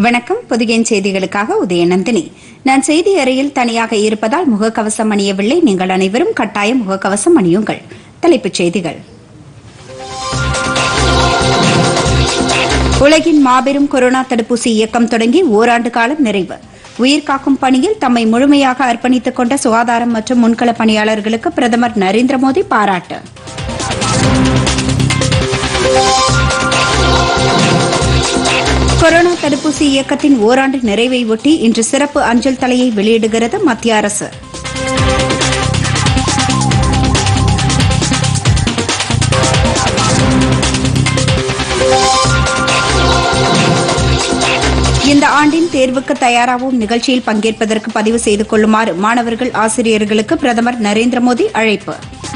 வணக்கம். பொதிகையின் செய்திகளுக்காக உதயநந்தினி. நான் செய்தி அறையில் தனியாக இருப்பதால் முகக்கவசம் அணியவில்லை. நீங்கள் அனைவரும் கட்டாயம் முகக்கவசம் அணியுங்கள். தலைப்புச் செய்திகள். உலகின் மாபெரும் கொரோனா தடுப்பூசி இயக்கம் தொடங்கி ஓராண்டு காலம் நிறைவு. உயிர்காக்கும் பணியில் தம்மை முழுமையாக அர்ப்பணித்துக் கொண்ட சுகாதாரம் மற்றும் முன்களப் பணியாளர்களுக்கு பிரதமர் நரேந்திர மோடி பாராட்டு. கொரோனா தடுப்பூசி இயக்கத்தின் ஓராண்டு நிறைவை ஒட்டி இன்று சிறப்பு அஞ்சல் தலையை வெளியிடுகிறது மத்திய அரசு. இந்த ஆண்டின் தேர்வுக்கு தயாராகும் நிகழ்ச்சியில் பங்கேற்பதற்கு பதிவு செய்து கொள்ளுமாறு மாணவர்கள் ஆசிரியர்களுக்கு பிரதமர் நரேந்திர மோடி அழைப்பு.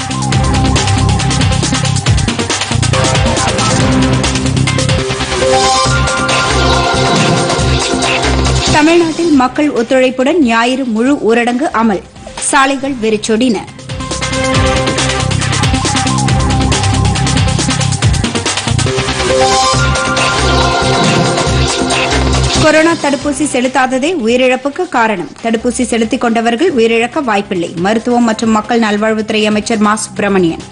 தமிழ்நாட்டில் மக்கள் ஒத்துழைப்புடன் ஞாயிறு முழு ஊரடங்கு அமல். சாலைகள் வெறிச்சொடின. கொரோனா தடுப்பூசி செலுத்தாததே உயிரிழப்புக்கு காரணம். தடுப்பூசி செலுத்திக் கொண்டவர்கள் உயிரிழக்க வாய்ப்பில்லை. மருத்துவம் மற்றும் மக்கள் நல்வாழ்வுத்துறை அமைச்சர் மா. சுப்பிரமணியன்.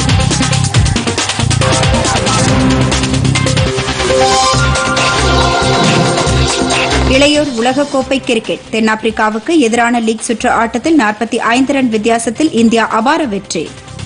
இளையோர் உலகக்கோப்பை கிரிக்கெட். தென்னாப்பிரிக்காவுக்கு எதிரான லீக் சுற்று ஆட்டத்தில் 45 ரன் வித்தியாசத்தில் இந்தியா அபார வெற்றி.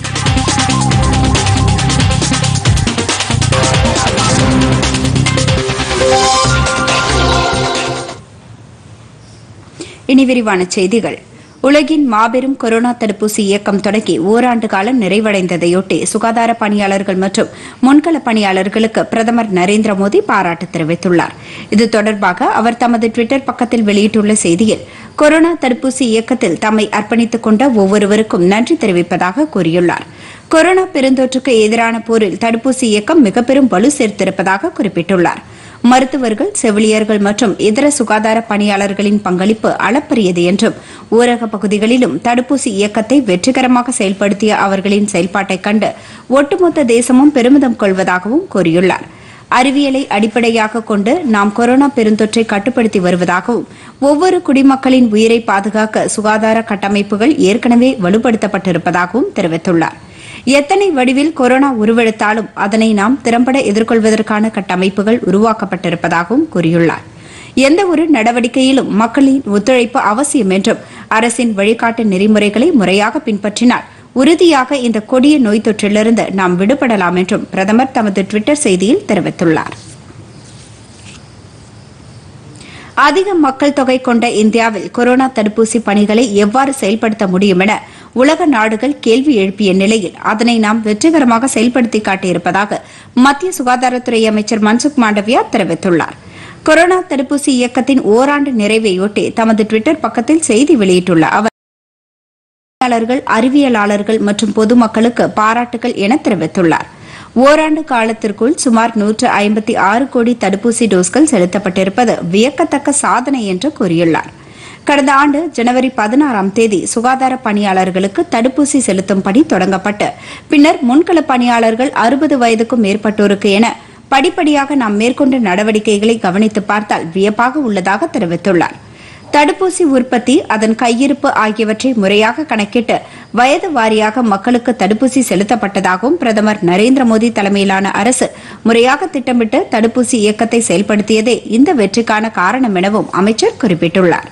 இனி விரிவான செய்திகள். உலகின் மாபெரும் கொரோனா தடுப்பூசி இயக்கம் தொடங்கி ஓராண்டு காலம் நிறைவடைந்ததையொட்டி சுகாதார பணியாளர்கள் மற்றும் முன்களப் பணியாளர்களுக்கு பிரதமர் நரேந்திர மோடி பாராட்டு தெரிவித்துள்ளார். இது தொடர்பாக அவர் தமது டுவிட்டர் பக்கத்தில் வெளியிட்டுள்ள செய்தியில், கொரோனா தடுப்பூசி இயக்கத்தில் தம்மை அர்ப்பணித்துக் கொண்ட ஒவ்வொருவருக்கும் நன்றி தெரிவிப்பதாக கூறியுள்ளார். கொரோனா பெருந்தொற்றுக்கு எதிரான போரில் தடுப்பூசி இயக்கம் மிக பெரும் வலு சேர்த்திருப்பதாக குறிப்பிட்டுள்ளார். மருத்துவர்கள், செவிலியர்கள் மற்றும் இதர சுகாதார பணியாளர்களின் பங்களிப்பு அளப்பரியது என்றும், ஊரக பகுதிகளிலும் தடுப்பூசி இயக்கத்தை வெற்றிகரமாக செயல்படுத்திய அவர்களின் செயல்பாட்டைக் கண்டு ஒட்டுமொத்த தேசமும் பெருமிதம் கொள்வதாகவும் கூறியுள்ளார். அறிவியலை அடிப்படையாக கொண்டு நாம் கொரோனா பெருந்தொற்றை கட்டுப்படுத்தி வருவதாகவும், ஒவ்வொரு குடிமக்களின் உயிரை பாதுகாக்க சுகாதார கட்டமைப்புகள் ஏற்கனவே வலுப்படுத்தப்பட்டிருப்பதாகவும் தெரிவித்துள்ளார். எத்தனை வடிவில் கொரோனா உருவெடுத்தாலும் அதனை நாம் திறம்பட எதிர்கொள்வதற்கான கட்டமைப்புகள் உருவாக்கப்பட்டிருப்பதாகவும் கூறியுள்ளார். எந்தவொரு நடவடிக்கையிலும் மக்களின் ஒத்துழைப்பு அவசியம் என்றும், அரசின் வழிகாட்டு நெறிமுறைகளை முறையாக பின்பற்றினால் உறுதியாக இந்த கொடிய நோய் தொற்றிலிருந்து நாம் விடுபடலாம் என்றும் பிரதமர் தமது டுவிட்டர் செய்தியில் தெரிவித்துள்ளார். அதிக மக்கள் தொகை கொண்ட இந்தியாவில் கொரோனா தடுப்பூசி பணிகளை எவ்வாறு செயல்படுத்த முடியும் என உலக நாடுகள் கேள்வி எழுப்பிய நிலையில் அதனை நாம் வெற்றிகரமாக செயல்படுத்தி காட்டியிருப்பதாக மத்திய சுகாதாரத்துறை அமைச்சர் மன்சுக் மாண்டவியா தெரிவித்துள்ளார். கொரோனா தடுப்பூசி இயக்கத்தின் ஓராண்டு நிறைவையொட்டி தமது டுவிட்டர் பக்கத்தில் செய்தி வெளியிட்டுள்ள அவர், அறிவியலாளர்கள் மற்றும் பொதுமக்களுக்கு பாராட்டுகள் என தெரிவித்துள்ளார். ஓராண்டு காலத்திற்குள் சுமார் 156 கோடி தடுப்பூசி டோஸ்கள் செலுத்தப்பட்டிருப்பது வியக்கத்தக்க சாதனை என்று கூறியுள்ளார். கடந்த ஆண்டு ஜனவரி 16ஆம் தேதி சுகாதார பணியாளர்களுக்கு தடுப்பூசி செலுத்தும் பணி தொடங்கப்பட்டு, பின்னர் முன்களப் பணியாளர்கள் 60 வயதுக்கும் மேற்பட்டோருக்கு என படிப்படியாக நாம் மேற்கொண்ட நடவடிக்கைகளை கவனித்து பார்த்தால் வியப்பாக உள்ளதாக தெரிவித்துள்ளார். தடுப்பூசி உற்பத்தி, அதன் கையிருப்பு ஆகியவற்றை முறையாக கணக்கிட்டு வயது வாரியாக மக்களுக்கு தடுப்பூசி செலுத்தப்பட்டதாகவும், பிரதமர் நரேந்திர மோடி தலைமையிலான அரசு முறையாக திட்டமிட்டு தடுப்பூசி இயக்கத்தை செயல்படுத்தியதே இந்த வெற்றிக்கான காரணம் எனவும் அமைச்சர் குறிப்பிட்டுள்ளார்.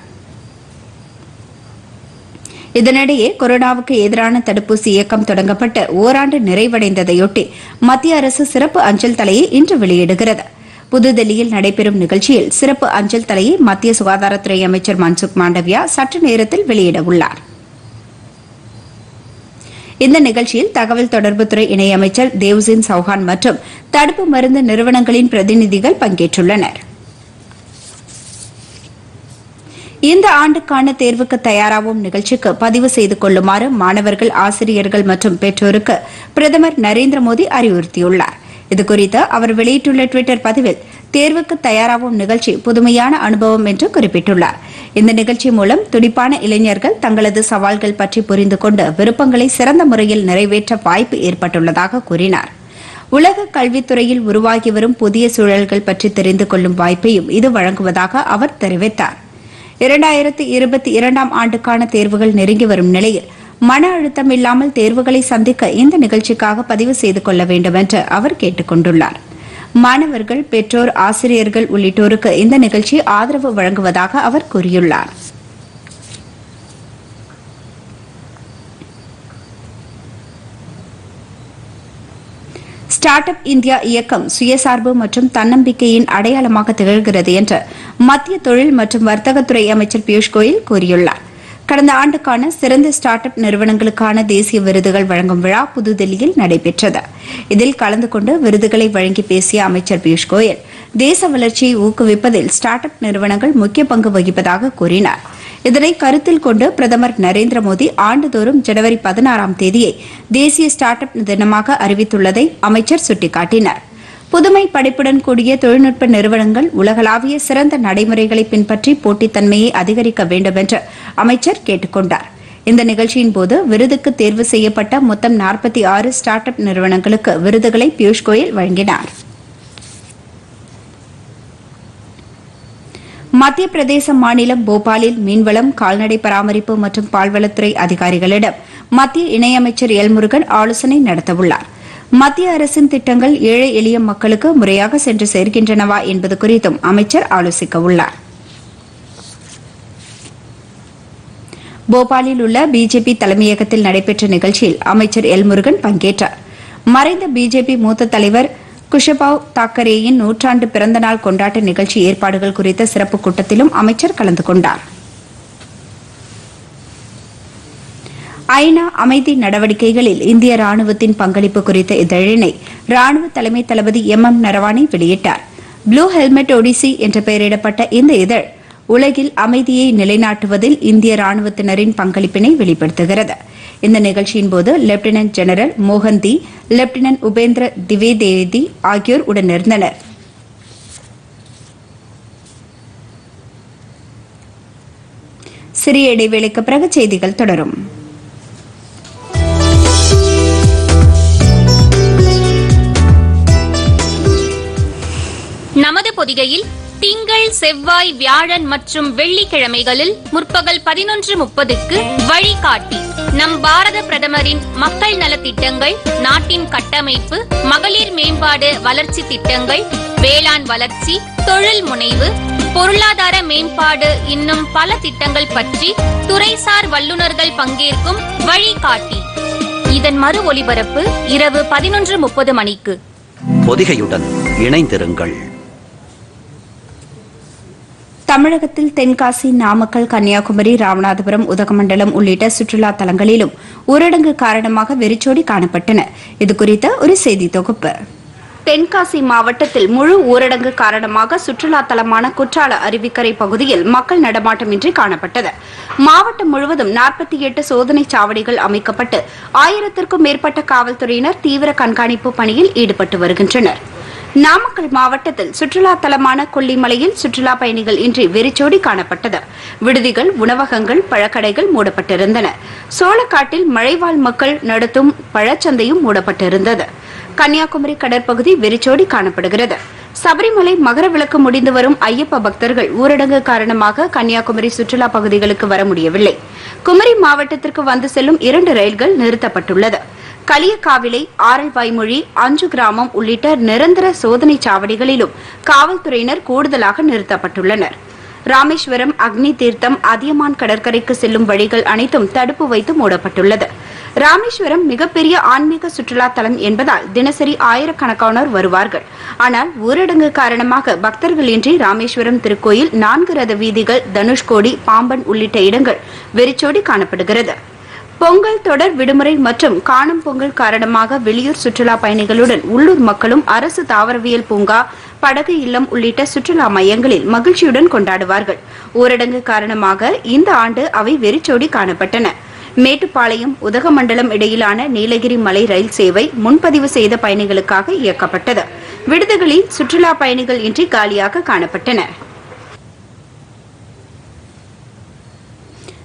இதனிடையே கொரோனாவுக்கு எதிரான தடுப்பூசி இயக்கம் தொடங்கப்பட்டு ஓராண்டு நிறைவடைந்ததையொட்டி மத்திய அரசு சிறப்பு அஞ்சல் தலையை இன்று வெளியிடுகிறது. புதுதில்லியில் நடைபெறும் நிகழ்ச்சியில் சிறப்பு அஞ்சல் தலையை மத்திய சுகாதாரத்துறை அமைச்சர் மன்சுக் மாண்டவியா சற்று நேரத்தில் வெளியிட உள்ளார். இந்த நிகழ்ச்சியில் தகவல் தொடர்புத்துறை இணையமைச்சர் தேவ்சிங் சௌஹான் மற்றும் தடுப்பு மருந்து நிறுவனங்களின் பிரதிநிதிகள் பங்கேற்றுள்ளனர். இந்த ஆண்டுக்கான தேர்வுக்கு தயாராகும் நிகழ்ச்சிக்கு பதிவு செய்து கொள்ளுமாறு மாணவர்கள், ஆசிரியர்கள் மற்றும் பெற்றோருக்கு பிரதமர் நரேந்திர மோடி அறிவுறுத்தியுள்ளார். இதுகுறித்து அவர் வெளியிட்டுள்ள டுவிட்டர் பதிவில், தேர்வுக்கு தயாராகும் நிகழ்ச்சி புதுமையான அனுபவம் என்று குறிப்பிட்டுள்ளார். இந்த நிகழ்ச்சி மூலம் துடிப்பான இளைஞர்கள் தங்களது சவால்கள் பற்றி புரிந்து கொண்டு விருப்பங்களை சிறந்த முறையில் நிறைவேற்ற வாய்ப்பு ஏற்பட்டுள்ளதாக கூறினார். உலக கல்வித்துறையில் உருவாகி வரும் புதிய சூழல்கள் பற்றி தெரிந்து கொள்ளும் வாய்ப்பையும் இது வழங்குவதாக அவர் தெரிவித்தார். 2022 ஆண்டுக்கான தேர்வுகள் நெருங்கி வரும் நிலையில் மன அழுத்தம் இல்லாமல் தேர்வுகளை சந்திக்க இந்த நிகழ்ச்சிக்காக பதிவு செய்து கொள்ள வேண்டும் என்று அவர் கேட்டுக் கொண்டுள்ளார். மாணவர்கள், பெற்றோர், ஆசிரியர்கள் உள்ளிட்டோருக்கு இந்த நிகழ்ச்சி ஆதரவு வழங்குவதாக அவர் கூறியுள்ளார். ஸ்டார்ட் அப் இந்தியா இயக்கம் சுயசார்பு மற்றும் தன்னம்பிக்கையின் அடையாளமாக திகழ்கிறது என்று மத்திய தொழில் மற்றும் வர்த்தகத்துறை அமைச்சர் பியூஷ் கோயல் கூறியுள்ளார். கடந்த ஆண்டுக்கான சிறந்த ஸ்டார்ட் அப் நிறுவனங்களுக்கான தேசிய விருதுகள் வழங்கும் விழா புதுதில்லியில் நடைபெற்றது. இதில் கலந்து கொண்டு விருதுகளை வழங்கி பேசிய அமைச்சர் பியூஷ் கோயல், தேச வளர்ச்சியை ஊக்குவிப்பதில் ஸ்டார்ட் அப் நிறுவனங்கள் முக்கிய பங்கு வகிப்பதாக கூறினார். இதனை கருத்தில் கொண்டு பிரதமர் நரேந்திர மோடி ஆண்டுதோறும் ஜனவரி 16ஆம் தேதியை தேசிய ஸ்டார்ட் அப் தினமாக அறிவித்துள்ளதை அமைச்சர் சுட்டிக்காட்டினார். புதுமை படைப்புடன் கூடிய தொழில்நுட்ப நிறுவனங்கள் உலகளாவிய சிறந்த நடைமுறைகளை பின்பற்றி போட்டித்தன்மையை அதிகரிக்க வேண்டும் என்று அமைச்சர் கேட்டுக் கொண்டார். இந்த நிகழ்ச்சியின்போது விருதுக்கு தேர்வு செய்யப்பட்ட மொத்தம் 46 ஸ்டார்ட் அப் நிறுவனங்களுக்கு விருதுகளை பியூஷ் கோயல் வழங்கினார். மத்திய பிரதேச மாநிலம் போபாலில் மீன்வளம், கால்நடை பராமரிப்பு மற்றும் பால்வளத்துறை அதிகாரிகளிடம் மத்திய இணையமைச்சர் எல் முருகன் ஆலோசனை நடத்தவுள்ளார். மத்திய அரசின் திட்டங்கள் ஏழை எளிய மக்களுக்கு முறையாக சென்று சேர்க்கின்றனவா என்பது குறித்தும் அமைச்சர் ஆலோசிக்க உள்ளார். போபாலில் உள்ள பிஜேபி தலைமையகத்தில் நடைபெற்ற நிகழ்ச்சியில் அமைச்சர் எல் முருகன் பங்கேற்றார். மறைந்த பிஜேபி மூத்த தலைவர் குஷபாவ் தாக்கரேயின் 100ஆண்டு பிறந்தநாள் கொண்டாட்ட நிகழ்ச்சி ஏற்பாடுகள் குறித்த சிறப்பு கூட்டத்திலும் அமைச்சர் கலந்து கொண்டார். ஐநா அமைதி நடவடிக்கைகளில் இந்திய ராணுவத்தின் பங்களிப்பு குறித்த இதழினை ராணுவ தலைமை தளபதி எம் நரவானே வெளியிட்டார். ப்ளூ ஹெல்மெட் ஒடிசி என்ற பெயரிடப்பட்ட இந்த இதழ் உலகில் அமைதியை நிலைநாட்டுவதில் இந்திய ராணுவத்தினரின் பங்களிப்பினை வெளிப்படுத்துகிறது. இந்த நிகழ்ச்சியின்போது lieutenant general Mohanty, lieutenant Upendra Dwivedi ஆகியோர் உடனிருந்தனர். சிறிய இடைவேளைக்கு பிறகு செய்திகள் தொடரும். நமது பொதிகையில் திங்கள், செவ்வாய், வியாழன் மற்றும் வெள்ளிக்கிழமைகளில் முற்பகல் 11:30க்கு வழிகாட்டி நம் பாரத பிரதமரின் மக்கள் நலத்திட்டங்கள், நாட்டின் கட்டமைப்பு, மகளிர் மேம்பாடு, வளர்ச்சி திட்டங்கள், வேளாண் வளர்ச்சி, தொழில் முனைவு, பொருளாதார மேம்பாடு இன்னும் பல திட்டங்கள் பற்றி துறைசார் வல்லுநர்கள் பங்கேற்கும் வழிகாட்டி. இதன் மறு ஒலிபரப்பு இரவு 11:30 மணிக்கு. பொதிகையுடன் இணைந்திருங்கள். தமிழகத்தில் தென்காசி, நாமக்கல், கன்னியாகுமரி, ராமநாதபுரம், உதகமண்டலம் உள்ளிட்ட சுற்றுலா தலங்களிலும் ஊரடங்கு காரணமாக வெறிச்சோடி காணப்பட்டன. இதுகுறித்த ஒரு செய்தி தொகுப்பு. தென்காசி மாவட்டத்தில் முழு ஊரடங்கு காரணமாக சுற்றுலா தலமான குற்றால அருவிக்கரை பகுதியில் மக்கள் நடமாட்டமின்றி காணப்பட்டது. மாவட்டம் முழுவதும் 48 சோதனை சாவடிகள் அமைக்கப்பட்டு 1000க்கும் மேற்பட்ட காவல்துறையினர் தீவிர கண்காணிப்பு பணியில் ஈடுபட்டு வருகின்றனர். நாமக்கல் மாவட்டத்தில் சுற்றுலா தலமான கொல்லிமலையில் சுற்றுலா பயணிகள் இன்றி வெறிச்சோடி காணப்பட்டது. விடுதிகள், உணவகங்கள், பழக்கடைகள் மூடப்பட்டிருந்தன. சோளக்காட்டில் மழைவாழ் மக்கள் நடத்தும் பழச்சந்தையும் மூடப்பட்டிருந்தது. கன்னியாகுமரி கடற்பகுதி வெறிச்சோடி காணப்படுகிறது. சபரிமலை மகர விளக்கு முடிந்து வரும் ஐயப்ப பக்தர்கள் ஊரடங்கு காரணமாக கன்னியாகுமரி சுற்றுலா பகுதிகளுக்கு வர முடியவில்லை. குமரி மாவட்டத்திற்கு வந்து செல்லும் 2 ரயில்கள் நிறுத்தப்பட்டுள்ளது. களியக்காவிளை, ஆரல்வாய்மொழி, 5 கிராமம் உள்ளிட்ட நிரந்தர சோதனை சாவடிகளிலும் காவல்துறையினர் கூடுதலாக நிறுத்தப்பட்டுள்ளனர். ராமேஸ்வரம், அக்னி தீர்த்தம், அதியமான் கடற்கரைக்கு செல்லும் வழிகள் அனைத்தும் தடுப்பு வைத்து மூடப்பட்டுள்ளது. ராமேஸ்வரம் மிகப்பெரிய ஆன்மீக சுற்றுலா தலம் என்பதால் தினசரி ஆயிரக்கணக்கானோர் வருவார்கள். ஆனால் ஊரடங்கு காரணமாக பக்தர்களின்றி ராமேஸ்வரம் திருக்கோயில், 4 ரத வீதிகள், தனுஷ்கோடி, பாம்பன் உள்ளிட்ட இடங்கள் வெறிச்சோடி காணப்படுகிறது. பொங்கல் தொடர் விடுமுறை மற்றும் காணும் பொங்கல் காரணமாக வெளியூர் சுற்றுலா பயணிகளுடன் உள்ளூர் மக்களும் அரசு தாவரவியல் பூங்கா, படகு இல்லம் உள்ளிட்ட சுற்றுலா மையங்களில் மகிழ்ச்சியுடன் கொண்டாடுவார்கள். ஊரடங்கு காரணமாக இந்த ஆண்டு அவை வெறிச்சோடி காணப்பட்டன. மேட்டுப்பாளையம், உதகமண்டலம் இடையிலான நீலகிரி மலை ரயில் சேவை முன்பதிவு செய்த பயணிகளுக்காக இயக்கப்பட்டது. விடுதிகளில் சுற்றுலா பயணிகள் இன்றி காலியாக காணப்பட்டன.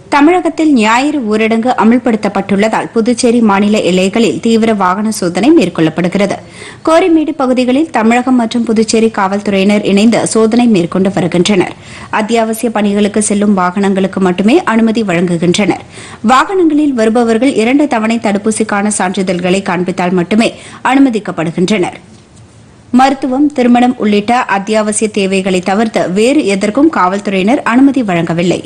தமிழகத்தில் ஞாயிறு ஊரடங்கு அமல்படுத்தப்பட்டுள்ளதால் புதுச்சேரி மாநில எல்லைகளில் தீவிர வாகன சோதனை மேற்கொள்ளப்படுகிறது. கோரிமேடு பகுதிகளில் தமிழகம் மற்றும் புதுச்சேரி காவல்துறையினர் இணைந்து சோதனை மேற்கொண்டு வருகின்றனர். அத்தியாவசிய பணிகளுக்கு செல்லும் வாகனங்களுக்கு மட்டுமே அனுமதி வழங்குகின்றனர். வாகனங்களில் வருபவர்கள் 2 தவணை தடுப்பூசிக்கான சான்றிதழ்களை காண்பித்தால் மட்டுமே அனுமதிக்கப்படுகின்றனர். மருத்துவம், திருமணம் உள்ளிட்ட அத்தியாவசிய தேவைகளை தவிர்த்து வேறு எதற்கும் காவல்துறையினர் அனுமதி வழங்கவில்லை.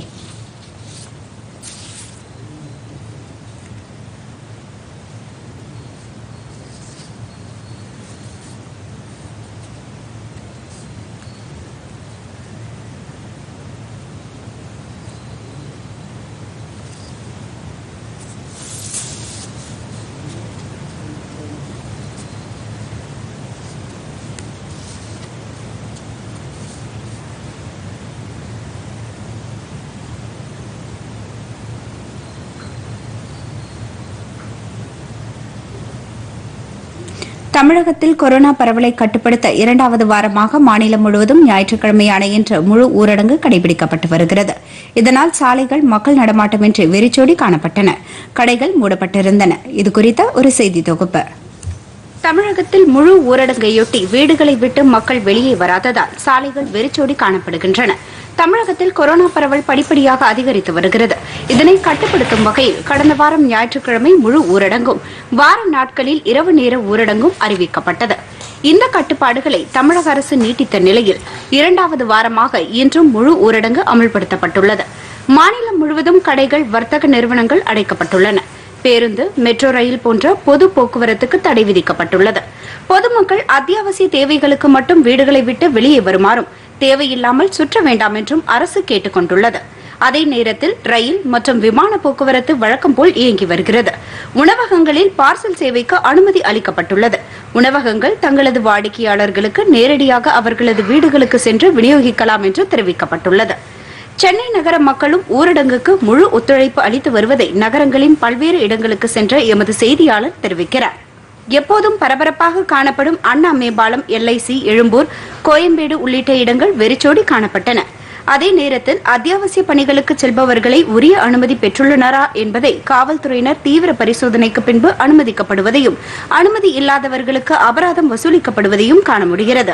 தமிழகத்தில் கொரோனா பரவலை கட்டுப்படுத்த 2வது வாரமாக மாநிலம் முழுவதும் ஞாயிற்றுக்கிழமையான இன்று முழு ஊரடங்கு கடைபிடிக்கப்பட்டு வருகிறது. இதனால் சாலைகள் மக்கள் நடமாட்டமின்றி வெறிச்சோடி காணப்பட்டன. கடைகள் மூடப்பட்டிருந்தன. இதுகுறித்த ஒரு செய்தி தொகுப்பு. தமிழகத்தில் முழு ஊரடங்கையொட்டி வீடுகளை விட்டு மக்கள் வெளியே வராததால் சாலைகள் வெறிச்சோடி காணப்படுகின்றன. தமிழகத்தில் கொரோனா பரவல் படிப்படியாக அதிகரித்து வருகிறது. இதனை கட்டுப்படுத்தும் வகையில் கடந்த வாரம் ஞாயிற்றுக்கிழமை முழு ஊரடங்கும், வார நாட்களில் இரவு நேர ஊரடங்கும் அறிவிக்கப்பட்டது. இந்த கட்டுப்பாடுகளை தமிழக அரசு நீட்டித்த நிலையில் 2வது வாரமாக இன்றும் முழு ஊரடங்கு அமல்படுத்தப்பட்டுள்ளது. மாநிலம் முழுவதும் கடைகள், வர்த்தக நிறுவனங்கள் அடைக்கப்பட்டுள்ளன. பேருந்து, மெட்ரோ ரயில் போன்ற பொது போக்குவரத்துக்கு தடை விதிக்கப்பட்டுள்ளது. பொதுமக்கள் அத்தியாவசிய தேவைகளுக்கு மட்டும் வீடுகளை விட்டு வெளியே வருமாறும், தேவையில்லாமல் சுற்ற வேண்டாம் என்றும் அரசு கேட்டுக் கொண்டுள்ளது. அதே நேரத்தில் ரயில் மற்றும் விமான போக்குவரத்து வழக்கம் போல் இயங்கி வருகிறது. உணவகங்களில் பார்சல் சேவைக்கு அனுமதி அளிக்கப்பட்டுள்ளது. உணவகங்கள் தங்களது வாடிக்கையாளர்களுக்கு நேரடியாக அவர்களது வீடுகளுக்கு சென்று விநியோகிக்கலாம் என்று தெரிவிக்கப்பட்டுள்ளது. சென்னை நகர மக்களும் ஊரடங்குக்கு முழு ஒத்துழைப்பு அளித்து வருவதை நகரங்களின் பல்வேறு இடங்களுக்கு சென்ற எமது செய்தியாளர் தெரிவிக்கிறார். எப்போதும் பரபரப்பாக காணப்படும் அண்ணா மேம்பாலம், LIC, எழும்பூர், கோயம்பேடு உள்ளிட்ட இடங்கள் வெறிச்சோடி காணப்பட்டன. அதே நேரத்தில் அத்தியாவசிய பணிகளுக்கு செல்பவர்களை உரிய அனுமதி பெற்றுள்ளனரா என்பதை காவல்துறையினர் தீவிர பரிசோதனைக்கு பின்பு அனுமதிக்கப்படுவதையும், அனுமதி இல்லாதவர்களுக்கு அபராதம் வசூலிக்கப்படுவதையும் காண முடிகிறது.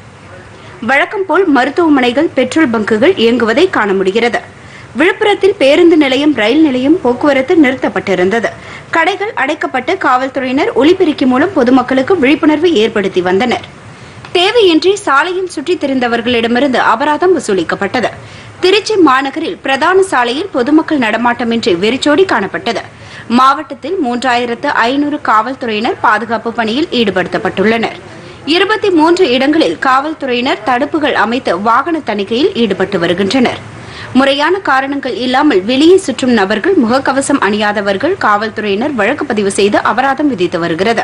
வழக்கம் போல் மருத்துவமனைகள், பெட்ரோல் பங்குகள் இயங்குவதை காண முடிகிறது. விழுப்புரத்தில் பேருந்து நிலையம், ரயில் நிலையம் போக்குவரத்து நிறுத்தப்பட்டிருந்தது. கடைகள் அடைக்கப்பட்டு காவல்துறையினர் ஒலிபெருக்கி மூலம் பொதுமக்களுக்கு விழிப்புணர்வு ஏற்படுத்தி வந்தனர். தேவையின்றி சாலையில் சுற்றித் திரிந்தவர்களிடமிருந்து அபராதம் வசூலிக்கப்பட்டது. திருச்சி மாநகரில் பிரதான சாலையில் பொதுமக்கள் நடமாட்டமின்றி வெறிச்சோடி காணப்பட்டது. மாவட்டத்தில் 3500 காவல்துறையினர் பாதுகாப்பு பணியில் ஈடுபடுத்தப்பட்டுள்ளனர். 23 இடங்களில் காவல்துறையினர் தடுப்புகள் அமைத்து வாகன தணிக்கையில் ஈடுபட்டு வருகின்றனர். முறையான காரணங்கள் இல்லாமல் வெளியே சுற்றும் நபர்கள், முகக்கவசம் அணியாதவர்கள் காவல்துறையினர் வழக்கு பதிவு செய்து அபராதம் விதித்து வருகிறது.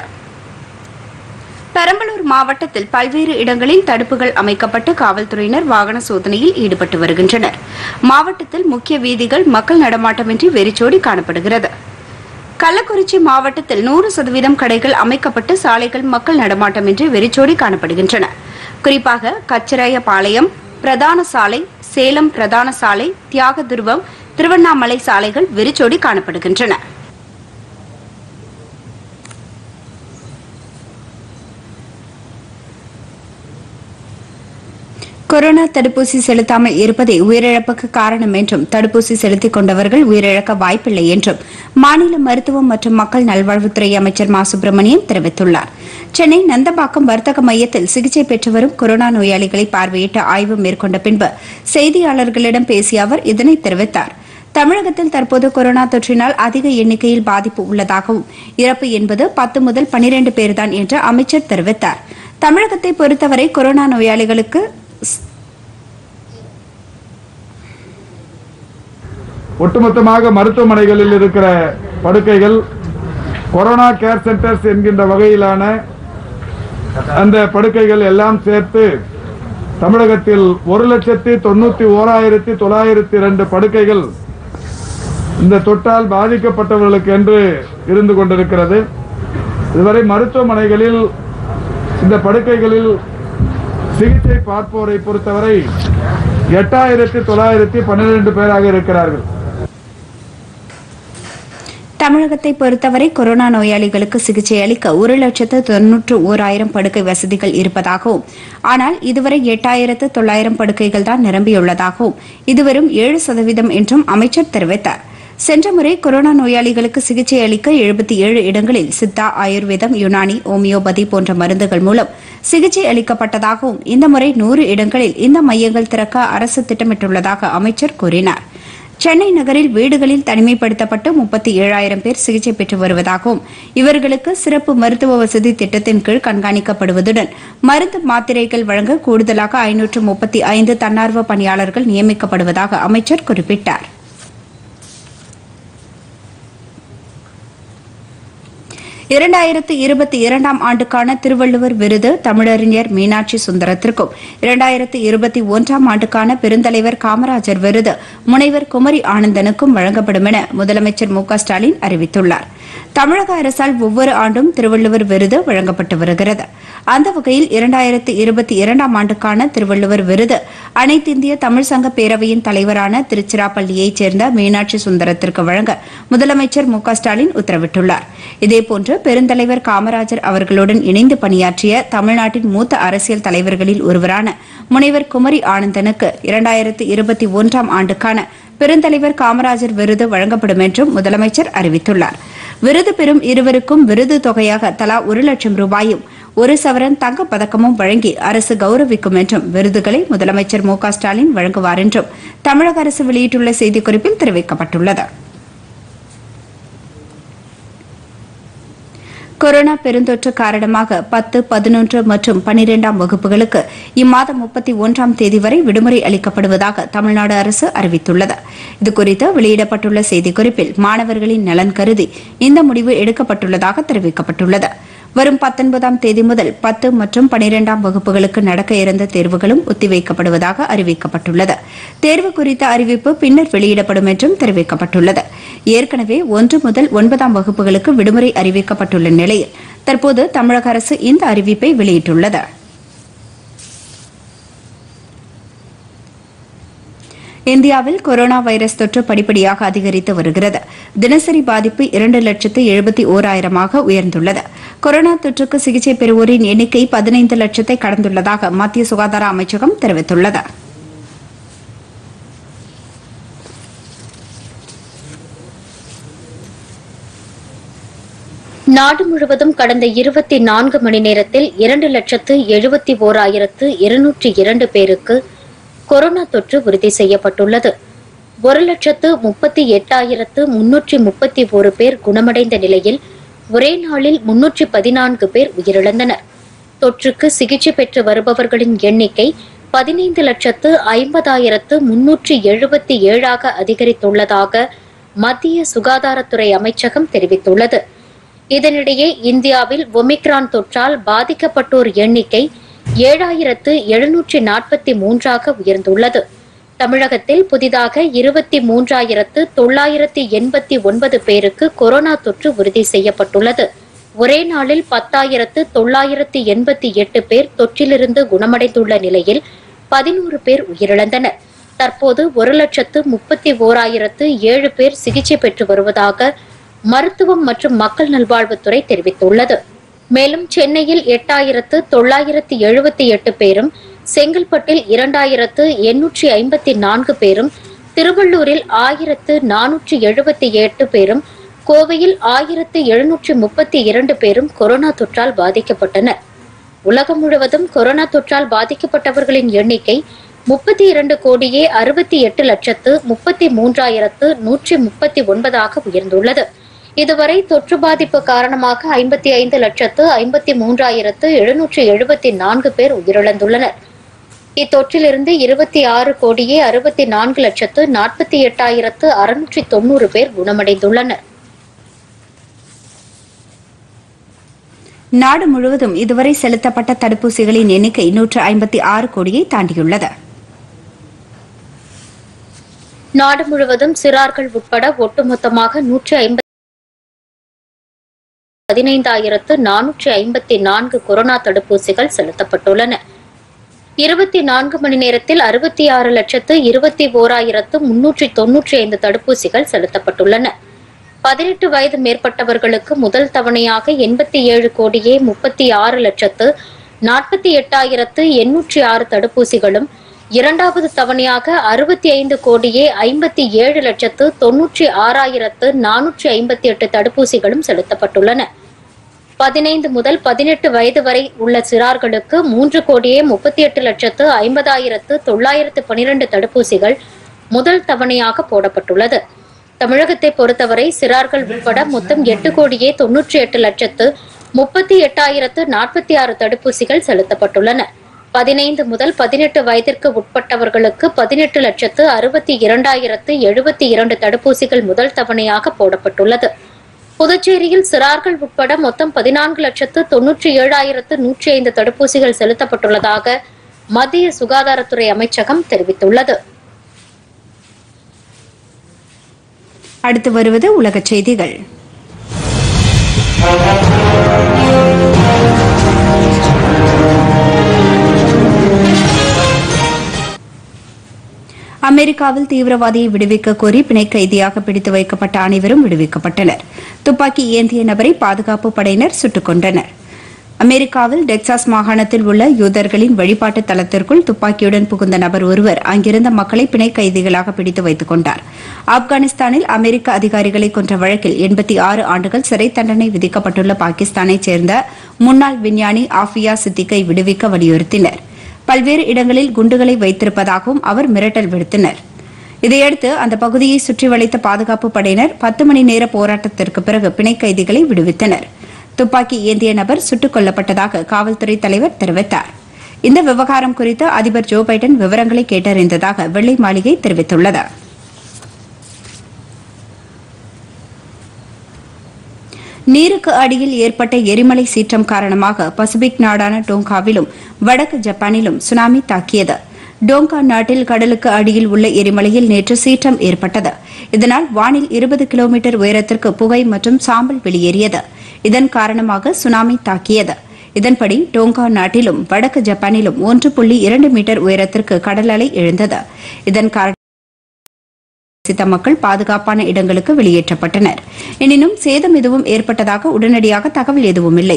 பெரம்பலூர் மாவட்டத்தில் பல்வேறு இடங்களில் தடுப்புகள் அமைக்கப்பட்டு காவல்துறையினர் வாகன சோதனையில் ஈடுபட்டு வருகின்றனர். மாவட்டத்தில் முக்கிய வீதிகள் மக்கள் நடமாட்டமின்றி வெறிச்சோடி காணப்படுகிறது. கள்ளக்குறிச்சி மாவட்டத்தில் 100% கடைகள் அமைக்கப்பட்டு சாலைகள் மக்கள் நடமாட்டமின்றி வெறிச்சோடி காணப்படுகின்றன. குறிப்பாக கச்சிராயபாளையம் பிரதான சாலை, சேலம் பிரதான சாலை, தியாகதுருவம், திருவண்ணாமலை சாலைகள் வெறிச்சோடி காணப்படுகின்றன. கொரோனா தடுப்பூசி செலுத்தாமல் இருப்பதே உயிரிழப்புக்கு காரணம் என்றும், தடுப்பூசி செலுத்திக் கொண்டவர்கள் உயிரிழக்க வாய்ப்பில்லை என்றும் மாநில மருத்துவம் மற்றும் மக்கள் நல்வாழ்வுத்துறை அமைச்சர் மா சுப்பிரமணியன் தெரிவித்துள்ளார். சென்னை நந்தம்பாக்கம் வர்த்தக மையத்தில் சிகிச்சை பெற்று வரும் கொரோனா நோயாளிகளை பார்வையிட்டு ஆய்வு மேற்கொண்ட பின்பு செய்தியாளர்களிடம் பேசிய அவர் இதனை தெரிவித்தார். தமிழகத்தில் தற்போது கொரோனா தொற்றினால் அதிக எண்ணிக்கையில் பாதிப்பு உள்ளதாகவும், இறப்பு என்பது 10 முதல் 12 பேர்தான் என்று அமைச்சர் தெரிவித்தார். தமிழகத்தை பொறுத்தவரை கொரோனா நோயாளிகளுக்கு ஒட்டுமொத்தமாக மருத்துவமனைகளில் இருக்கிற படுக்கைகள், கொரோனா கேர் சென்டர்ஸ் என்கின்ற வகையிலான அந்த படுக்கைகள் எல்லாம் சேர்த்து தமிழகத்தில் 1,91,902 படுக்கைகள் இந்த தொற்றால் பாதிக்கப்பட்டவர்களுக்கு என்று இருந்து கொண்டிருக்கிறது. இதுவரை மருத்துவமனைகளில் இந்த படுக்கைகளில் சிகிச்சை பார்ப்போரை பொறுத்தவரை 8,912 பேராக இருக்கிறார்கள். தமிழகத்தை பொறுத்தவரை கொரோனா நோயாளிகளுக்கு சிகிச்சை அளிக்க 1,91,000 படுக்கை வசதிகள் இருப்பதாகவும், ஆனால் இதுவரை 8,900 படுக்கைகள் தான் நிரம்பியுள்ளதாகவும், இது வெறும் 7% என்றும் அமைச்சர் தெரிவித்தார். சென்ற முறை கொரோனா நோயாளிகளுக்கு சிகிச்சை அளிக்க 77 இடங்களில் சித்தா, ஆயுர்வேதம், யுனானி, ஹோமியோபதி போன்ற மருந்துகள் மூலம் சிகிச்சை அளிக்கப்பட்டதாகவும், இந்த முறை 100 இடங்களில் இந்த மையங்கள் திறக்க அரசு திட்டமிட்டுள்ளதாக அமைச்சர் கூறினார். சென்னை நகரில் வீடுகளில் தனிமைப்படுத்தப்பட்டு 37,000 பேர் சிகிச்சை பெற்று வருவதாகவும், இவர்களுக்கு சிறப்பு மருத்துவ வசதி திட்டத்தின் கீழ் கண்காணிக்கப்படுவதுடன் மருந்து மாத்திரைகள் வழங்க கூடுதலாக 535 தன்னார்வ பணியாளர்கள் நியமிக்கப்படுவதாக அமைச்சர் குறிப்பிட்டார். ஆண்டுக்கான திருவள்ளுவர் விருது தமிழறிஞர் மீனாட்சி சுந்தரத்திற்கும், 2021 ஆண்டுக்கான பெருந்தலைவர் காமராஜர் விருது முனைவர் குமரி ஆனந்தனுக்கும் வழங்கப்படும் என முதலமைச்சர் மு க ஸ்டாலின் அறிவித்துள்ளார். தமிழக அரசால் ஒவ்வொரு ஆண்டும் திருவள்ளுவர் விருது வழங்கப்பட்டு வருகிறது. அந்த வகையில் 2022 ஆண்டுக்கான திருவள்ளுவர் விருது அனைத்திந்திய தமிழ் சங்க பேரவையின் தலைவரான திருச்சிராப்பள்ளியைச் சேர்ந்த மீனாட்சி சுந்தரத்திற்கு வழங்க முதலமைச்சர் மு க ஸ்டாலின் உத்தரவிட்டுள்ளார். இதேபோன்று பெருந்தலைவர் காமராஜர் அவர்களுடன் இணைந்து பணியாற்றிய தமிழ்நாட்டின் மூத்த அரசியல் தலைவர்களில் ஒருவரான முனைவர் குமரி ஆனந்தனுக்கு 2021 ஆண்டுக்கான பெருந்தலைவர் காமராஜர் விருது வழங்கப்படும் என்றும் முதலமைச்சர் அறிவித்துள்ளார். விருது பெறும் இருவருக்கும் விருது தொகையாக தலா 1 லட்சம் ரூபாயும் 1 சவரன் தங்கப் பதக்கமும் வழங்கி அரசு கௌரவிக்கும் என்றும், விருதுகளை முதலமைச்சர் மு க ஸ்டாலின் வழங்குவார் என்றும் தமிழக அரசு வெளியிட்டுள்ள செய்திக்குறிப்பில் தெரிவிக்கப்பட்டுள்ளது. கொரோனா பெருந்தொற்று காரணமாக 10, 11 மற்றும் 12ஆம் வகுப்புகளுக்கு இம்மாதம் 31ஆம் தேதி வரை விடுமுறை அளிக்கப்படுவதாக தமிழ்நாடு அரசு அறிவித்துள்ளது. இதுகுறித்து வெளியிடப்பட்டுள்ள செய்திக்குறிப்பில் மாணவர்களின் நலன் கருதி இந்த முடிவு எடுக்கப்பட்டுள்ளதாக தெரிவிக்கப்பட்டுள்ளது. வரும் 19ஆம் தேதி முதல் 10 மற்றும் 12ஆம் வகுப்புகளுக்கு நடக்க இருந்த தேர்வுகளும் ஒத்திவைக்கப்படுவதாக அறிவிக்கப்பட்டுள்ளது. தேர்வு குறித்த அறிவிப்பு பின்னர் வெளியிடப்படும் என்றும் தெரிவிக்கப்பட்டுள்ளது. ஏற்கனவே 1 முதல் 9ஆம் வகுப்புகளுக்கு விடுமுறை அறிவிக்கப்பட்டுள்ள நிலையில் தற்போது தமிழக அரசு இந்த அறிவிப்பை வெளியிட்டுள்ளது. இந்தியாவில் கொரோனா வைரஸ் தொற்று படிப்படியாக அதிகரித்து வருகிறது. தினசரி பாதிப்பு 2,71,000 உயர்ந்துள்ளது. கொரோனா தொற்றுக்கு சிகிச்சை பெறுவோரின் எண்ணிக்கை 15 லட்சத்தை கடந்துள்ளதாக மத்திய சுகாதார அமைச்சகம் தெரிவித்துள்ளது. நாடு முழுவதும் கடந்த 24 மணி நேரத்தில் 2,71,202 பேருக்கு கொரோனா தொற்று உறுதி செய்யப்பட்டுள்ளது. 1,38,331 பேர் குணமடைந்த நிலையில் ஒரே நாளில் 314 பேர் உயிரிழந்தனர். தொற்றுக்கு சிகிச்சை பெற்று வருபவர்களின் எண்ணிக்கை 15,50,377 அதிகரித்துள்ளதாக மத்திய சுகாதாரத்துறை அமைச்சகம் தெரிவித்துள்ளது. இதனிடையே இந்தியாவில் ஒமிக்ரான் தொற்றால் பாதிக்கப்பட்டோர் எண்ணிக்கை 7,743 உயர்ந்துள்ளது. தமிழகத்தில் புதிதாக 23,989 பேருக்கு கொரோனா தொற்று உறுதி செய்யப்பட்டுள்ளது. ஒரே நாளில் 10,988 பேர் தொற்றிலிருந்து குணமடைந்துள்ள நிலையில் 11 பேர் உயிரிழந்தனர். தற்போது 1,31,007 பேர் சிகிச்சை பெற்று வருவதாக மருத்துவம் மற்றும் மக்கள் நல்வாழ்வுத்துறை தெரிவித்துள்ளது. மேலும் சென்னையில் 8,978 பேரும், செங்கல்பட்டில் 2,854 பேரும், திருவள்ளூரில் 1,478 பேரும், கோவையில் 1,732 பேரும் கொரோனா தொற்றால் பாதிக்கப்பட்டனர். உலகம் முழுவதும் கொரோனா தொற்றால் பாதிக்கப்பட்டவர்களின் எண்ணிக்கை 32,38,33,139 உயர்ந்துள்ளது. இதுவரை தொற்று பாதிப்பு காரணமாக 55,53,774 பேர் உயிரிழந்துள்ளனர். இத்தொற்றிலிருந்து 26,64,48,690 பேர் குணமடைந்துள்ளனர். நாடு முழுவதும் இதுவரை செலுத்தப்பட்ட தடுப்பூசிகளின் எண்ணிக்கை 156 கோடியை தாண்டியுள்ளது. நாடு முழுவதும் சிறார்கள் உட்பட ஒட்டுமொத்தமாக 115,454 கொரோனா தடுப்பூசிகள் செலுத்தப்பட்டுள்ளன. 24 மணி நேரத்தில் 66,21,395 தடுப்பூசிகள் செலுத்தப்பட்டுள்ளன. 18 வயது மேற்பட்டவர்களுக்கு முதல் தவணையாக 87,36,48,806 தடுப்பூசிகளும், இரண்டாவது தவணையாக 65,97,96,458 தடுப்பூசிகளும் செலுத்தப்பட்டுள்ளன. 15 முதல் 18 வயது வரை உள்ள சிறார்களுக்கு 3,38,50,912 தடுப்பூசிகள் முதல் தவணையாக போடப்பட்டுள்ளது. தமிழகத்தை பொறுத்தவரை சிறார்கள் உட்பட மொத்தம் 8,98,38,046 தடுப்பூசிகள் செலுத்தப்பட்டுள்ளன. 15 முதல் 18 வயதிற்கு உட்பட்டவர்களுக்கு 18,62,072 தடுப்பூசிகள் முதல் தவணையாக போடப்பட்டுள்ளது. புதுச்சேரியில் சிறார்கள் உட்பட மொத்தம் 14,97,105 தடுப்பூசிகள் செலுத்தப்பட்டுள்ளதாக மத்திய சுகாதாரத்துறை அமைச்சகம் தெரிவித்துள்ளது. அடுத்து வருவது உலக செய்திகள். அமெரிக்காவில் தீவிரவாதியை விடுவிக்க கோரி பிணை கைதியாக பிடித்து வைக்கப்பட்ட அனைவரும் விடுவிக்கப்பட்டனர். துப்பாக்கி ஏந்திய நபரை பாதுகாப்பு படையினர் சுட்டுக் கொன்றனர். அமெரிக்காவில் டெக்சாஸ் மாகாணத்தில் உள்ள யூதர்களின் வழிபாட்டு தலத்திற்குள் துப்பாக்கியுடன் புகுந்த நபர் ஒருவர் அங்கிருந்த மக்களை பிணை கைதிகளாக பிடித்து வைத்துக் கொண்டார். ஆப்கானிஸ்தானில் அமெரிக்க அதிகாரிகளை கொன்ற வழக்கில் 86 ஆண்டுகள் சிறை தண்டனை விதிக்கப்பட்டுள்ள பாகிஸ்தானைச் சேர்ந்த முன்னாள் விஞ்ஞானி ஆஃபியா சித்திக்கை விடுவிக்க வலியுறுத்தினர். பல்வேறு இடங்களில் குண்டுகளை வைத்திருப்பதாகவும் அவர் மிரட்டல் விடுத்தனர். இதையடுத்து அந்த பகுதியை சுற்றி வளைத்த பாதுகாப்பு படையினர் 10 மணி நேர போராட்டத்திற்கு பிறகு பிணை கைதிகளை விடுவித்தனர். துப்பாக்கி ஏந்திய நபர் சுட்டுக் கொல்லப்பட்டதாக காவல்துறை தலைவர் தெரிவித்தார். இந்த விவகாரம் குறித்து அதிபர் ஜோ பைடன் விவரங்களை கேட்டறிந்ததாக வெள்ளை மாளிகை தெரிவித்துள்ளது. நீருக்கு அடியில் ஏற்பட்ட எரிமலை சீற்றம் காரணமாக பசிபிக் நாடான டோங்காவிலும் வடக்கு ஜப்பானிலும் சுனாமி தாக்கியது. டோங்கா நாட்டில் கடலுக்கு அடியில் உள்ள எரிமலையில் நேற்று சீற்றம் ஏற்பட்டது. இதனால் வானில் 20 கிலோமீட்டர் உயரத்திற்கு புகை மற்றும் சாம்பல் வெளியேறியது. இதன் காரணமாக சுனாமி தாக்கியது. இதன்படி டோங்கா நாட்டிலும் வடக்கு ஜப்பானிலும் 1.2 மீட்டர் உயரத்திற்கு கடல் அலை எழுந்தது. இதன் காரணமாக மக்கள் பாதுகாப்பான இடங்களுக்கு வெளியேற்றப்பட்டனர். எனினும் சேதம் எதுவும் ஏற்பட்டதாக உடனடியாக தகவல் எதுவும் இல்லை.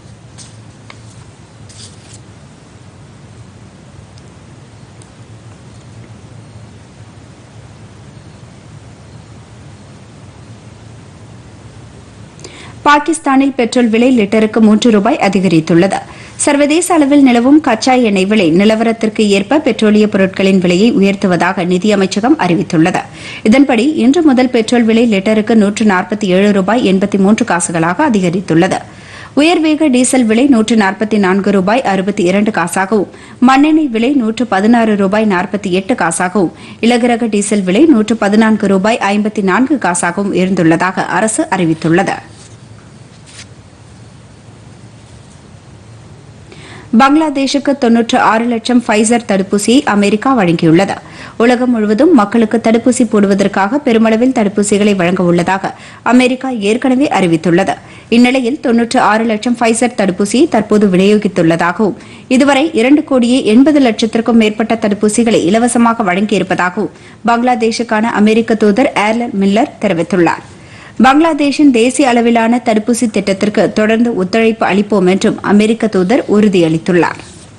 பாகிஸ்தானில் பெட்ரோல் விலை லிட்டருக்கு 3 ரூபாய் அதிகரித்துள்ளது. சர்வதேச அளவில் நிலவும் கச்சா எண்ணெய் விலை நிலவரத்திற்கு ஏற்ப பெட்ரோலிய பொருட்களின் விலையை உயர்த்துவதாக நிதியமைச்சகம் அறிவித்துள்ளது. இதன்படி இன்று முதல் பெட்ரோல் விலை லிட்டருக்கு 147 ரூபாய் 83 காசுகளாக அதிகரித்துள்ளது. உயர்வேக டீசல் விலை 144 ரூபாய் 62 காசாகவும், மண்ணெண்ணெய் விலை 116 ரூபாய் 48 காசாகவும், இலகுரக டீசல் விலை 114 ரூபாய் 54 காசாகவும் இருந்துள்ளதாக அரசு அறிவித்துள்ளது. பங்களாதேஷுக்கு 96 லட்சம் ஃபைசர் தடுப்பூசியை அமெரிக்கா வழங்கியுள்ளது. உலகம் முழுவதும் மக்களுக்கு தடுப்பூசி போடுவதற்காக பெருமளவில் தடுப்பூசிகளை வழங்க உள்ளதாக அமெரிக்கா ஏற்கனவே அறிவித்துள்ளது. இந்நிலையில் 96 லட்சம் ஃபைசர் தடுப்பூசியை தற்போது விநியோகித்துள்ளதாகவும், இதுவரை 2,80 லட்சத்திற்கும் மேற்பட்ட தடுப்பூசிகளை இலவசமாக வழங்கியிருப்பதாகவும் பங்களாதேஷுக்கான அமெரிக்க தூதர் ஏர்லன் மில்லர் தெரிவித்துள்ளார். பங்களாதேஷின் தேசிய அளவிலான தடுப்பூசி திட்டத்திற்கு தொடர்ந்து ஒத்துழைப்பு அளிப்போம் என்றும் அமெரிக்க தூதர் உறுதியளித்துள்ளார்.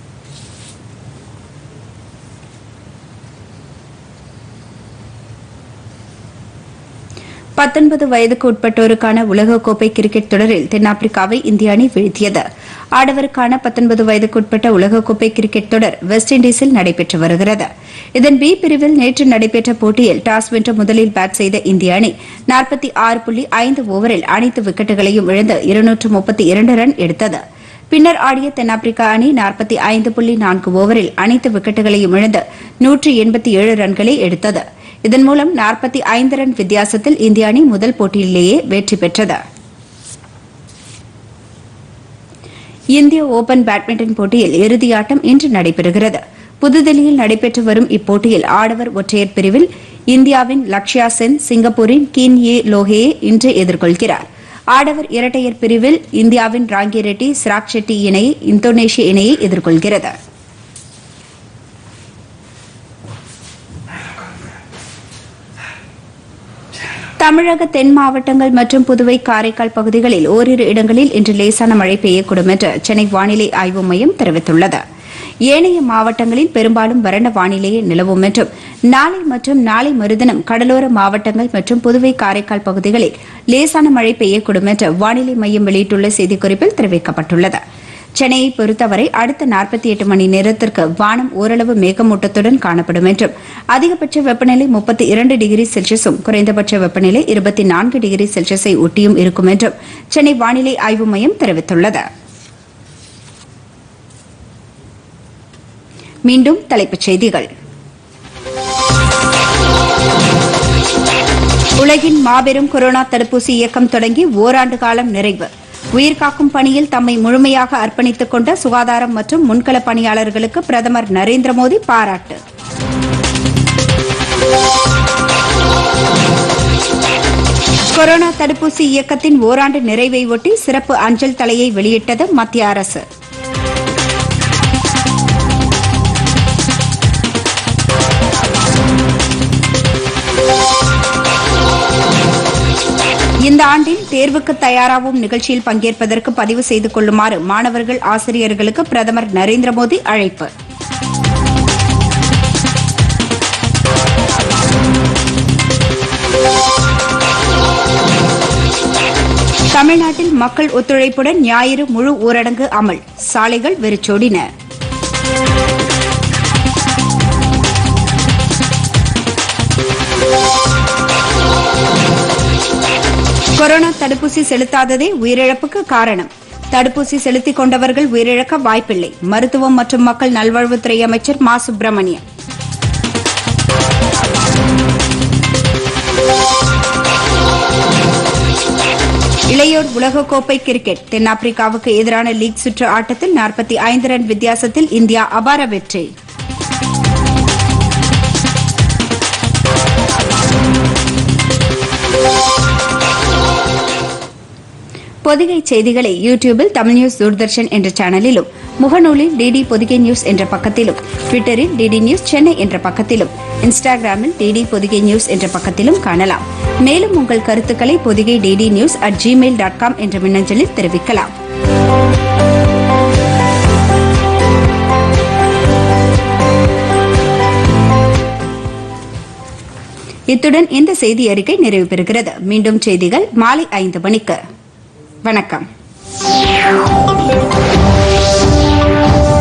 வயதுக்கு உட்பட்டோருக்கான உலகக்கோப்பை கிரிக்கெட் தொடரில் தென்னாப்பிரிக்காவை இந்திய அணி வீழ்த்தியது. ஆடவருக்கான 19 வயதுக்குட்பட்ட உலகக்கோப்பை கிரிக்கெட் தொடர் வெஸ்ட் இண்டீஸில் நடைபெற்று வருகிறது. இதன் பி பிரிவில் நேற்று நடைபெற்ற போட்டியில் டாஸ் வென்று முதலில் பேட் செய்த இந்திய அணி 46.5 ஓவரில் அனைத்து விக்கெட்டுகளையும் இழந்து 232 ரன் எடுத்தது. பின்னர் ஆடிய தென்னாப்பிரிக்கா அணி 45.4 ஓவரில் அனைத்து விக்கெட்டுகளையும் இழந்து 187 ரன்களை எடுத்தது. இதன் மூலம் 45 ரன் வித்தியாசத்தில் இந்திய அணி முதல் போட்டியிலேயே வெற்றி பெற்றது. இந்திய ஓபன் பேட்மிண்டன் போட்டியில் இறுதியாட்டம் இன்று நடைபெறுகிறது. புதுதில்லியில் நடைபெற்று வரும் இப்போட்டியில் ஆடவர் ஒற்றையர் பிரிவில் இந்தியாவின் லக்ஷ்யா சென் சிங்கப்பூரின் கின் ஏ லோஹேயை இன்று எதிர்கொள்கிறார். ஆடவர் இரட்டையர் பிரிவில் இந்தியாவின் ராங்கி ரெட்டி சிராக் ஷெட்டி இணை இந்தோனேஷிய இணையை எதிர்கொள்கிறது. தமிழக தென் மாவட்டங்கள் மற்றும் புதுவை காரைக்கால் பகுதிகளில் ஓரிரு இடங்களில் இன்று லேசான மழை பெய்யக்கூடும் என்று சென்னை வானிலை ஆய்வு மையம் தெரிவித்துள்ளது. ஏனைய மாவட்டங்களில் பெரும்பாலும் வறண்ட வானிலையே நிலவும் என்றும் நாளை மற்றும் நாளை மறுதினம் கடலோர மாவட்டங்கள் மற்றும் புதுவை காரைக்கால் பகுதிகளில் லேசான மழை பெய்யக்கூடும் என்று வானிலை மையம் வெளியிட்டுள்ள செய்திக்குறிப்பில் தெரிவிக்கப்பட்டுள்ளது. சென்னையை பொறுத்தவரை அடுத்த 48 மணி நேரத்திற்கு வானம் ஓரளவு மேகமூட்டத்துடன் காணப்படும் என்றும் அதிகபட்ச வெப்பநிலை 32 டிகிரி செல்சியஸும் குறைந்தபட்ச வெப்பநிலை 24 டிகிரி செல்சியஸை ஒட்டியும் இருக்கும் என்றும் சென்னை வானிலை ஆய்வு மையம் தெரிவித்துள்ளது. மீண்டும் தலைப்புச் செய்திகள். உலகின் மாபெரும் கொரோனா தடுப்பூசி இயக்கம் தொடங்கி ஓராண்டு காலம் நிறைவு. உயிர்காக்கும் பணியில் தம்மை முழுமையாக அர்ப்பணித்துக் கொண்ட சுகாதாரம் மற்றும் முன்களப் பணியாளர்களுக்கு பிரதமர் நரேந்திர மோடி பாராட்டு. கொரோனா தடுப்பூசி இயக்கத்தின் ஓராண்டு நிறைவை ஒட்டி சிறப்பு அஞ்சல் தலையை வெளியிட்டது மத்திய அரசு. இந்த ஆண்டில் தேர்வுக்கு தயாராகும் நிகழ்ச்சியில் பங்கேற்பதற்கு பதிவு செய்து கொள்ளுமாறு மாணவர்கள் ஆசிரியர்களுக்கு பிரதமர் நரேந்திர மோடி அழைப்பு. தமிழ்நாட்டில் மக்கள் ஒத்துழைப்புடன் ஞாயிறு முழு ஊரடங்கு அமல். சாலைகள் வெறிச்சோடின. கொரோனா தடுப்பூசி செலுத்தாததே உயிரிழப்புக்கு காரணம். தடுப்பூசி செலுத்திக் கொண்டவர்கள் உயிரிழக்க வாய்ப்பில்லை. மருத்துவம் மற்றும் மக்கள் நல்வாழ்வுத்துறை அமைச்சர் மா சுப்பிரமணியன். இளையோர் உலகக்கோப்பை கிரிக்கெட். தென்னாப்பிரிக்காவுக்கு எதிரான லீக் சுற்று ஆட்டத்தில் 45 ரன் வித்தியாசத்தில் இந்தியா அபார வெற்றி. பொதிகை செய்திகளை யூடியூபில் தமிழ் நியூஸ் தூர்தர்ஷன் என்ற சேனலிலும், முகநூலில் டிடி பொதிகை நியூஸ் என்ற பக்கத்திலும், ட்விட்டரில் டிடி நியூஸ் சென்னை என்ற பக்கத்திலும், இன்ஸ்டாகிராமில் டிடி பொதிகை நியூஸ் என்ற பக்கத்திலும் காணலாம். மேலும் உங்கள் கருத்துக்களை பொதிகை டிடி நியூஸ் @gmail.com என்ற மின்னஞ்சலில் தெரிவிக்கலாம். இத்துடன் இந்த செய்தி அறிக்கை நிறைவு பெறுகிறது. மீண்டும் செய்திகள் மாலை 5 மணிக்கு. வணக்கம்.